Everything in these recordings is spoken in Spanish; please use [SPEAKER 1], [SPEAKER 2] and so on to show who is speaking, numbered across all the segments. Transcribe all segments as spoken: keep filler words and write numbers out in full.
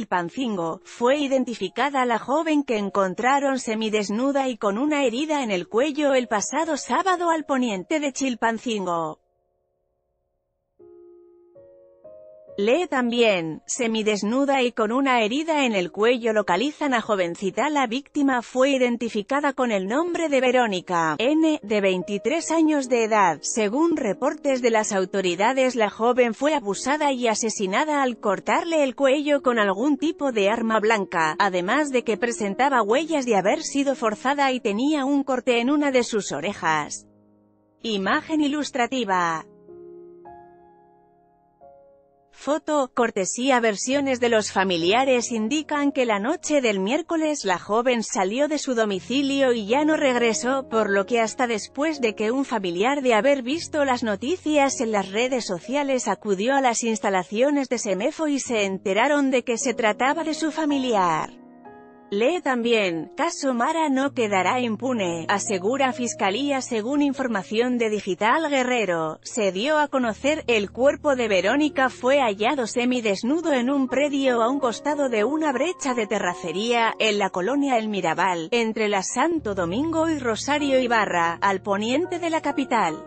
[SPEAKER 1] Chilpancingo, fue identificada la joven que encontraron semidesnuda y con una herida en el cuello el pasado sábado al poniente de Chilpancingo. Lee también, semidesnuda y con una herida en el cuello localizan a jovencita. La víctima fue identificada con el nombre de Verónica N., de veintitrés años de edad. Según reportes de las autoridades, la joven fue abusada y asesinada al cortarle el cuello con algún tipo de arma blanca, además de que presentaba huellas de haber sido forzada y tenía un corte en una de sus orejas. Imagen ilustrativa. Foto, cortesía. Versiones de los familiares indican que la noche del miércoles la joven salió de su domicilio y ya no regresó, por lo que hasta después de que un familiar de haber visto las noticias en las redes sociales acudió a las instalaciones de Semefo y se enteraron de que se trataba de su familiar. Lee también, caso Mara no quedará impune, asegura Fiscalía. Según información de Digital Guerrero, se dio a conocer, el cuerpo de Verónica fue hallado semidesnudo en un predio a un costado de una brecha de terracería, en la colonia El Mirabal, entre la Santo Domingo y Rosario Ibarra, al poniente de la capital.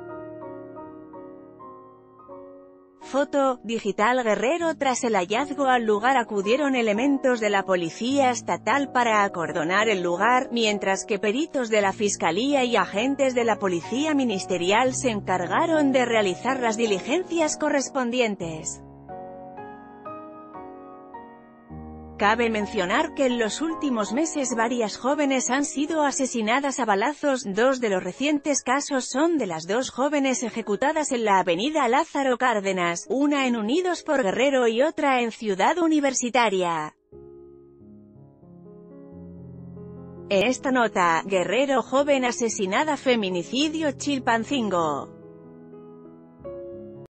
[SPEAKER 1] Foto, Digital Guerrero. Tras el hallazgo al lugar acudieron elementos de la Policía Estatal para acordonar el lugar, mientras que peritos de la Fiscalía y agentes de la Policía Ministerial se encargaron de realizar las diligencias correspondientes. Cabe mencionar que en los últimos meses varias jóvenes han sido asesinadas a balazos. Dos de los recientes casos son de las dos jóvenes ejecutadas en la avenida Lázaro Cárdenas, una en Unidos por Guerrero y otra en Ciudad Universitaria. En esta nota, Guerrero, joven asesinada, feminicidio Chilpancingo.